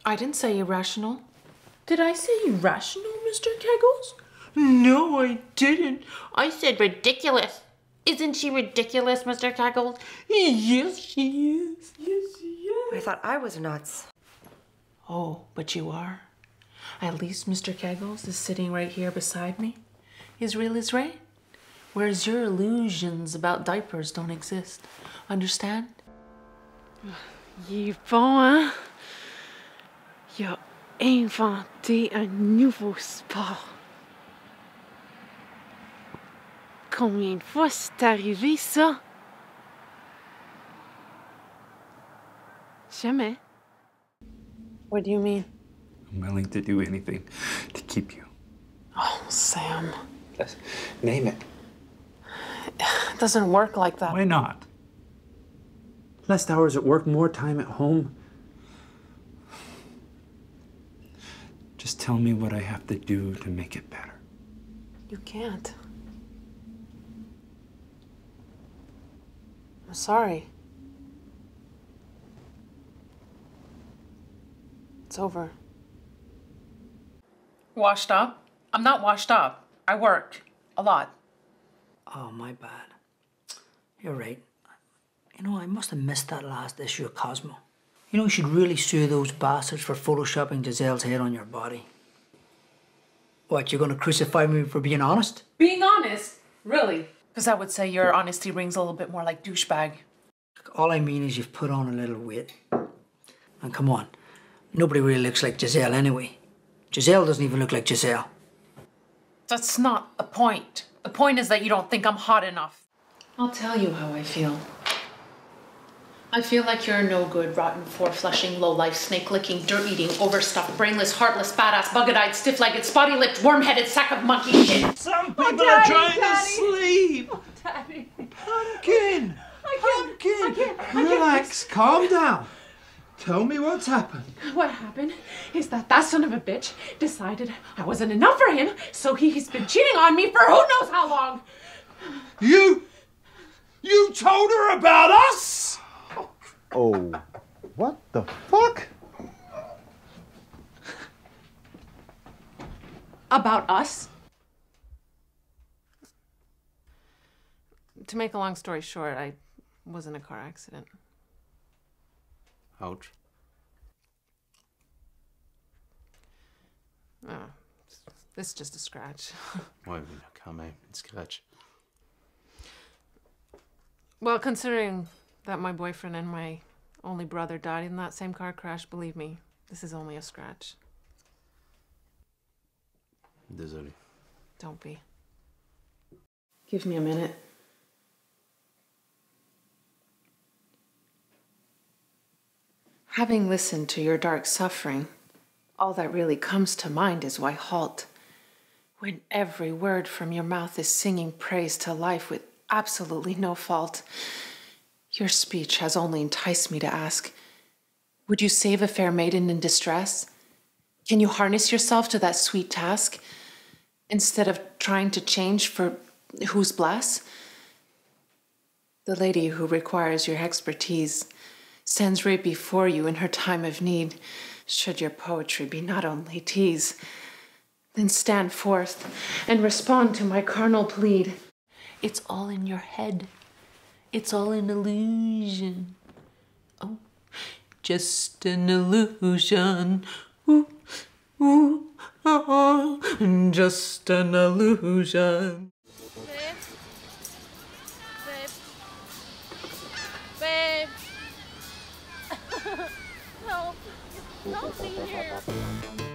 I didn't say irrational. Did I say irrational, Mr. Keggles? No, I didn't. I said ridiculous. Isn't she ridiculous, Mr. Keggles? Yes, she is. Yes, she is. I thought I was nuts. Oh, but you are. At least Mr. Keggles is sitting right here beside me. Israel is right. Whereas your illusions about diapers don't exist. Understand? Il est bon, hein? Il a inventé un nouveau sport. Combien de fois c'est arrivé, ça? Jamais. What do you mean? I'm willing to do anything to keep you. Oh, Sam. Let's name it. It doesn't work like that. Why not? Less hours at work, more time at home. Just tell me what I have to do to make it better. You can't. I'm sorry. It's over. Washed up? I'm not washed up. I work. A lot. Oh, my bad. You're right. You know, I must have missed that last issue of Cosmo. You know, you should really sue those bastards for photoshopping Giselle's head on your body. What, you're gonna crucify me for being honest? Being honest? Really? Because I would say your honesty rings a little bit more like douchebag. All I mean is you've put on a little weight. And come on, nobody really looks like Giselle anyway. Giselle doesn't even look like Giselle. That's not the point. The point is that you don't think I'm hot enough. I'll tell you how I feel. I feel like you're a no-good, rotten, four-flushing, low-life, snake-licking, dirt-eating, overstuffed, brainless, heartless, badass, bug-eyed, stiff-legged, spotty-lipped, worm-headed sack of monkey shit. Some people are trying to sleep. Oh, Daddy. Pumpkin! Pumpkin! Relax, calm down. Tell me what's happened. What happened is that son of a bitch decided I wasn't enough for him, so he's been cheating on me for who knows how long. You told her about us? Oh, what the fuck? About us? To make a long story short, I was in a car accident. Ouch. Oh, this is just a scratch. Ouais, mais là, quand même, une scratch. Well, considering that my boyfriend and my only brother died in that same car crash, believe me, this is only a scratch. Désolé. Don't be. Give me a minute. Having listened to your dark suffering, all that really comes to mind is why halt. When every word from your mouth is singing praise to life with absolutely no fault. Your speech has only enticed me to ask, would you save a fair maiden in distress? Can you harness yourself to that sweet task instead of trying to change for who's bless? The lady who requires your expertise stands right before you in her time of need. Should your poetry be not only tease, then stand forth and respond to my carnal plead. It's all in your head. It's all an illusion. Oh, just an illusion. Ooh, ooh, oh, just an illusion. Babe. Babe. Help. Help me here.